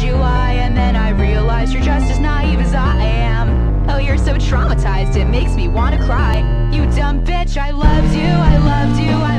you lie, and then I realized you're just as naive as I am. Oh, you're so traumatized, it makes me wanna cry. You dumb bitch, I loved you, I loved you,